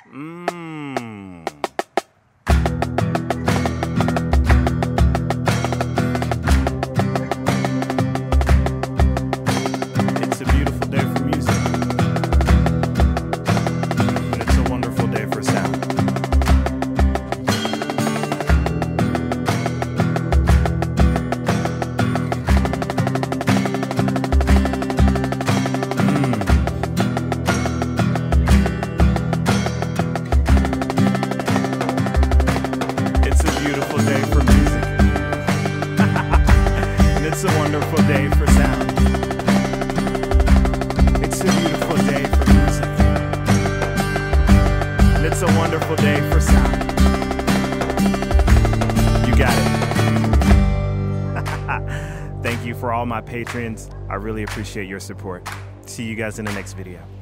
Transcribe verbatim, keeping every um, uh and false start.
Mmm. It's a beautiful day for music. And it's a wonderful day for sound. Beautiful day for music. And it's a wonderful day for sound. It's a beautiful day for music. And it's a wonderful day for sound. You got it. Thank you for all my patrons. I really appreciate your support. See you guys in the next video.